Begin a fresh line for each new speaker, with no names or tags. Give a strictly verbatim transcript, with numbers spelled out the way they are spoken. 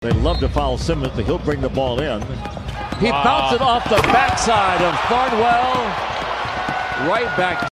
They love to foul Simmons, but he'll bring the ball in. He
Wow.
bounced it off the backside of Thornwell. Right back.